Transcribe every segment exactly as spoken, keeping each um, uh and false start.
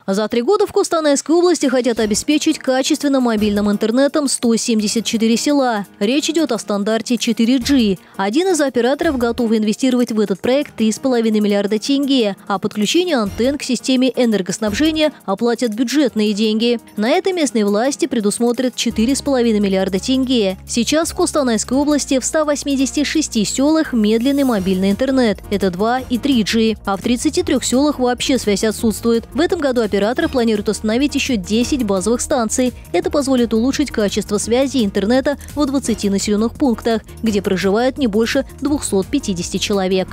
За три года в Костанайской области хотят обеспечить качественным мобильным интернетом сто семьдесят четыре села. Речь идет о стандарте четыре джи. Один из операторов готов инвестировать в этот проект три с половиной миллиарда тенге, а подключение антенн к системе энергоснабжения оплатят бюджетные деньги. На это местные власти предусмотрят четыре с половиной миллиарда тенге. Сейчас в Костанайской области в ста восьмидесяти шести селах медленный мобильный интернет. Это два и три джи. А в тридцати трёх селах вообще связь отсутствует. В этом году операторы планируют установить еще десять базовых станций. Это позволит улучшить качество связи и интернета в двадцати населенных пунктах, где проживает не больше двухсот пятидесяти человек.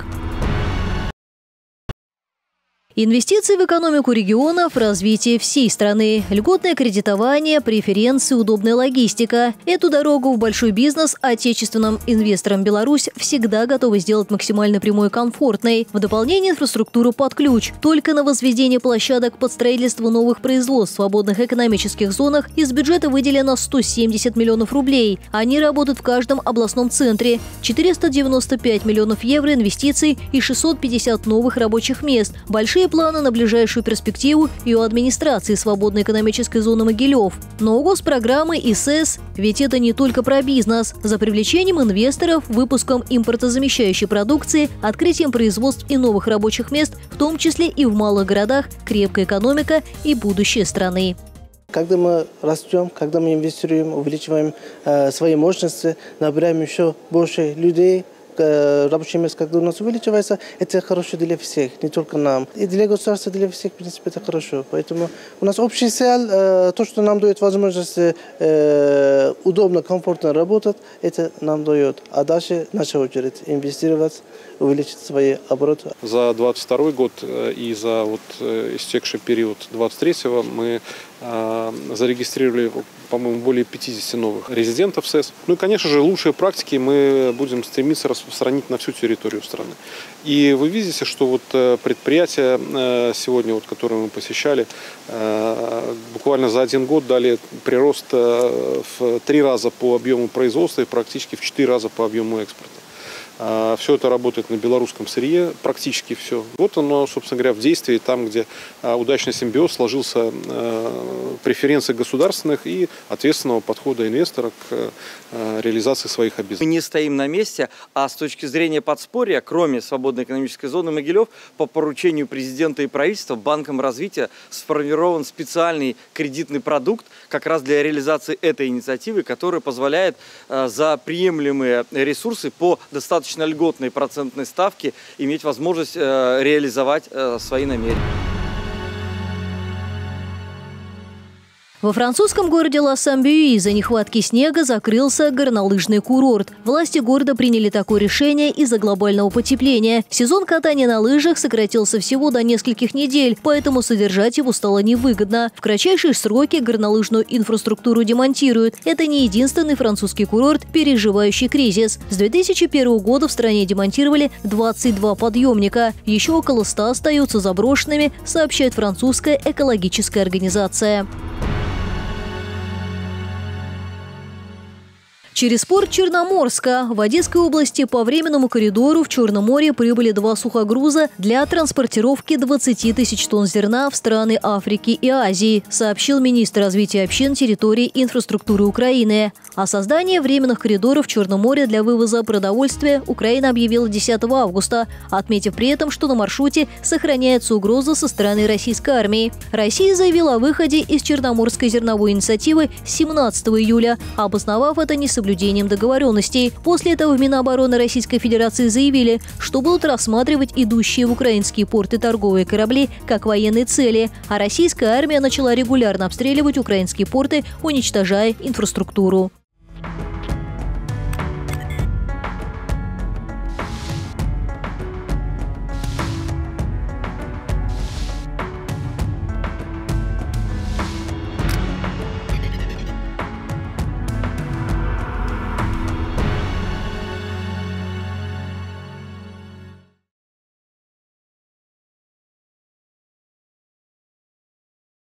Инвестиции в экономику регионов, развитие всей страны, льготное кредитование, преференции, удобная логистика. Эту дорогу в большой бизнес отечественным инвесторам Беларусь всегда готова сделать максимально прямой и комфортной. В дополнение инфраструктуру под ключ. Только на возведение площадок под строительство новых производств в свободных экономических зонах из бюджета выделено сто семьдесят миллионов рублей. Они работают в каждом областном центре. четыреста девяносто пять миллионов евро инвестиций и шестьсот пятьдесят новых рабочих мест. Большие планы на ближайшую перспективу и у администрации свободной экономической зоны Могилев. Но госпрограммы и СЭС, ведь это не только про бизнес. За привлечением инвесторов, выпуском импортозамещающей продукции, открытием производств и новых рабочих мест, в том числе и в малых городах, крепкая экономика и будущее страны. Когда мы растем, когда мы инвестируем, увеличиваем э, свои мощности, набираем еще больше людей, рабочие места, когда у нас увеличивается, это хорошо для всех, не только нам. И для государства, для всех, в принципе, это хорошо. Поэтому у нас общий цель, то, что нам дает возможность удобно, комфортно работать, это нам дает. А дальше наша очередь инвестировать, увеличить свои обороты. За двадцать второй год и за вот истекший период двадцать третьего мы зарегистрировали, по-моему, более пятидесяти новых резидентов СЭС. Ну и, конечно же, лучшие практики мы будем стремиться распространить на всю территорию страны. И вы видите, что вот предприятия сегодня, вот, которые мы посещали, буквально за один год дали прирост в три раза по объему производства и практически в четыре раза по объему экспорта. Все это работает на белорусском сырье, практически все. Вот оно, собственно говоря, в действии, там, где удачный симбиоз сложился преференции государственных и ответственного подхода инвестора к реализации своих обязательств. Мы не стоим на месте, а с точки зрения подспорья, кроме свободной экономической зоны Могилев, по поручению президента и правительства Банком развития сформирован специальный кредитный продукт как раз для реализации этой инициативы, который позволяет за приемлемые ресурсы по достаточно льготной процентной ставке иметь возможность э, реализовать э, свои намерения. Во французском городе Ла-Самбюи из-за нехватки снега закрылся горнолыжный курорт. Власти города приняли такое решение из-за глобального потепления. Сезон катания на лыжах сократился всего до нескольких недель, поэтому содержать его стало невыгодно. В кратчайшие сроки горнолыжную инфраструктуру демонтируют. Это не единственный французский курорт, переживающий кризис. С две тысячи первого года в стране демонтировали двадцать два подъемника. Еще около ста остаются заброшенными, сообщает французская экологическая организация. Через порт Черноморска в Одесской области по временному коридору в Черном море прибыли два сухогруза для транспортировки двадцати тысяч тонн зерна в страны Африки и Азии, сообщил министр развития общин, территорий и инфраструктуры Украины. О создании временных коридоров в Черном море для вывоза продовольствия Украина объявила десятого августа, отметив при этом, что на маршруте сохраняется угроза со стороны российской армии. Россия заявила о выходе из Черноморской зерновой инициативы семнадцатого июля, обосновав это несоблюдением договоренностей. После этого в Минобороны Российской Федерации заявили, что будут рассматривать идущие в украинские порты торговые корабли как военные цели, а российская армия начала регулярно обстреливать украинские порты, уничтожая инфраструктуру.